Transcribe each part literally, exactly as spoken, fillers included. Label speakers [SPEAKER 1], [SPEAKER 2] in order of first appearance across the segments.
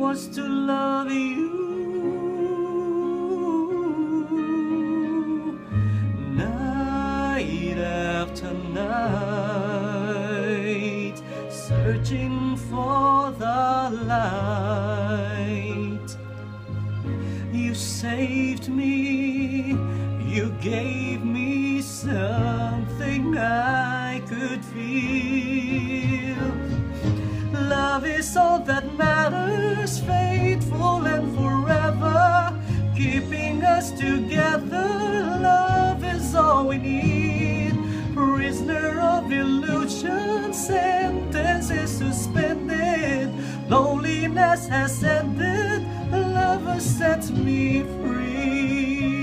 [SPEAKER 1] was to love you. Night after night, searching for the light. You saved me, you gave me something I could feel. Love is all that matters, faithful and forever, keeping us together. Love is all we need. Prisoner of illusion, sentence is suspended. Loneliness has ended, love has set me free.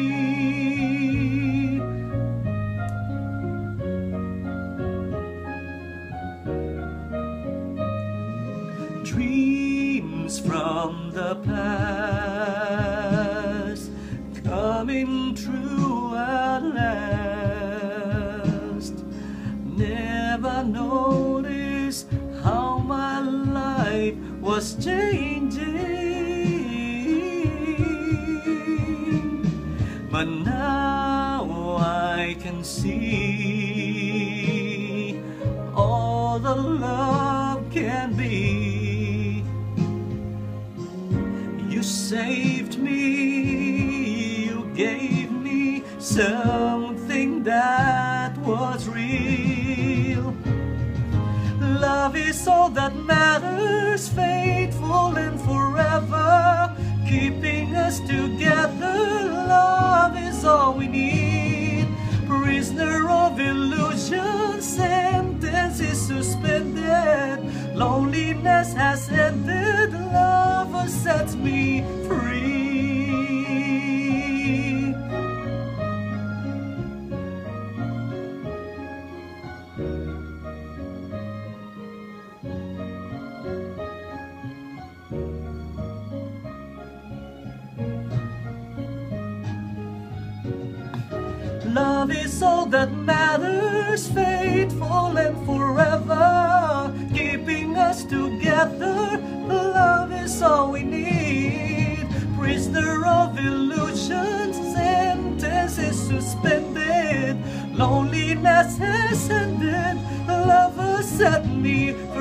[SPEAKER 1] Dreams from the past coming true at last. Never noticed how my life was changing, but now I can see all the love can be. You saved me, you gave me something that was real. Love is all that matters, faithful and forever, keeping us together. Love is all we need. Prisoner of illusion, sentence is suspended. Loneliness has ended, love has set me free. Love is all that matters, faithful and forever, keeping us together. Love is all we need. Prisoner of illusions, sentence is suspended. Loneliness has ended, love has set me